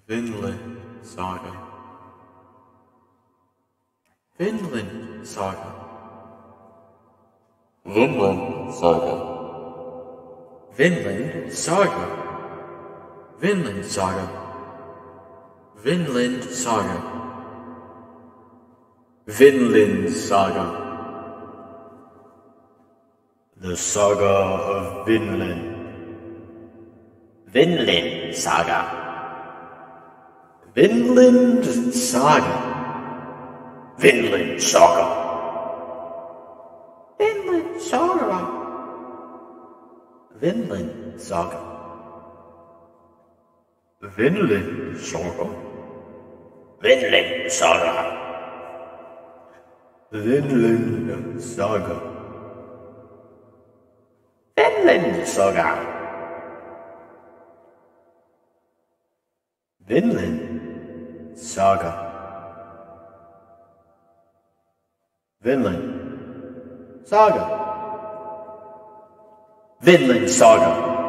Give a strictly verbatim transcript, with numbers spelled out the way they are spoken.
Vinland Saga. Vinland Saga. Vinland Saga. Vinland Saga. Vinland Saga. Vinland Saga. Vinland Saga. The Saga of Vinland. Vinland Saga. Vinland Saga. Vinland Saga. Vinland Saga. Vinland Saga. Vinland Saga. Vinland Saga. Vinland Saga. Vinland Saga. Vinland Saga. Vinland Saga. Vinland Saga.